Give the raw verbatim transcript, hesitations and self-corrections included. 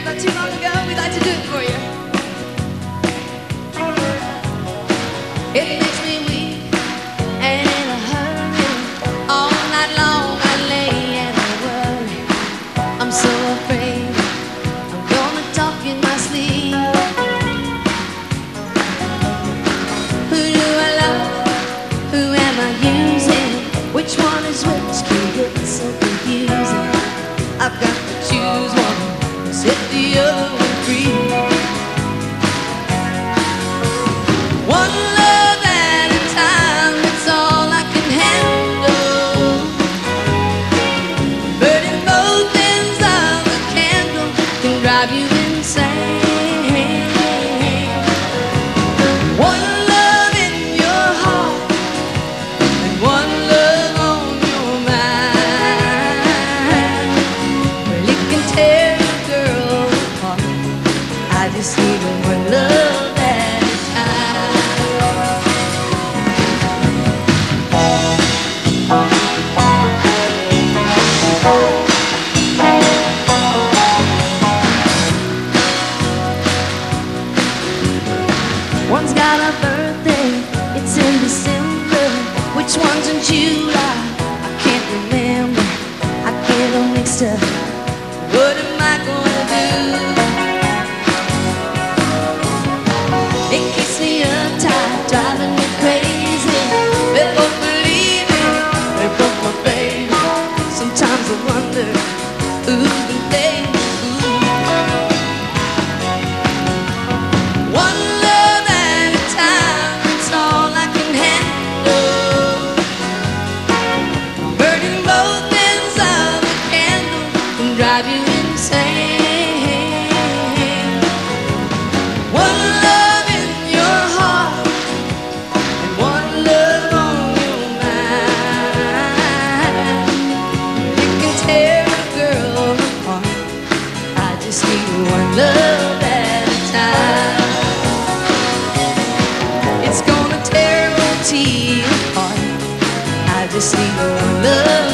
not too long ago. We'd like to do it for you. It makes me weak and in a hurry. All night long I lay and I worry. I'm so afraid I'm gonna talk in my sleep. Who do I love? Who am I using? Which one is which? Can get so confusing. I've got to choose one and set the other one free. One love at a time, that's all I can handle. Burning both ends of the candle can drive you insane. One love in your heart and one love on your mind. Well, it can tear a girl apart. I just need one love at a time. One's got a birthday, it's in December. Which one's in July? I can't remember. I get them mixed up. What am I gonna do? It keeps me uptight, driving me crazy. They both believe me, they both my baby. Sometimes I wonder, ooh, do they? Ooh. One love at a time, that's all I can handle. Burning both ends of the candle can drive you insane. One love in your heart and one love on your mind. You can tear a girl apart. I just need one love at a time. It's gonna tear O T apart. I just need one love.